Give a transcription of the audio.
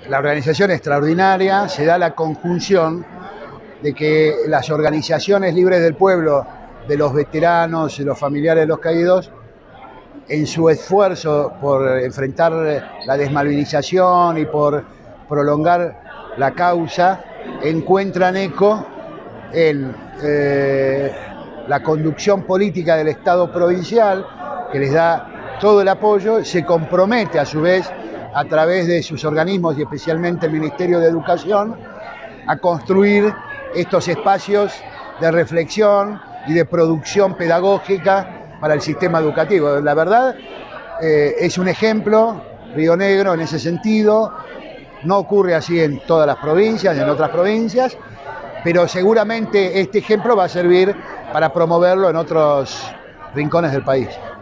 La organización extraordinaria se da la conjunción de que las organizaciones libres del pueblo, de los veteranos y los familiares de los caídos, en su esfuerzo por enfrentar la desmovilización y por prolongar la causa, encuentran eco en la conducción política del Estado provincial, que les da todo el apoyo, se compromete a su vez a través de sus organismos y especialmente el Ministerio de Educación a construir estos espacios de reflexión y de producción pedagógica para el sistema educativo. La verdad, es un ejemplo Río Negro en ese sentido. No ocurre así en todas las provincias, en otras provincias, pero seguramente este ejemplo va a servir para promoverlo en otros rincones del país.